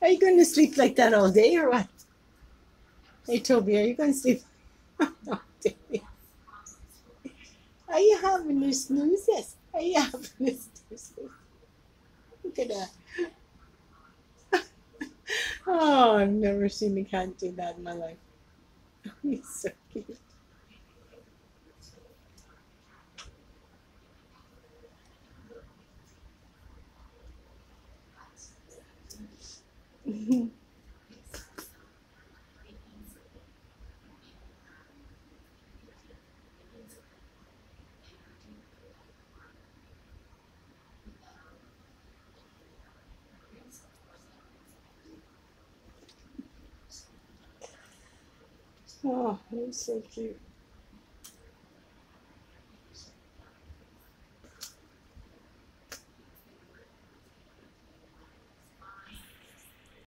Are you going to sleep like that all day or what? Hey, Toby, are you going to sleep all day? Are you having your snoozes? Are you having your snoozes? Look at that. Oh, I've never seen a cat do that in my life. He's so cute. Oh, he's so cute.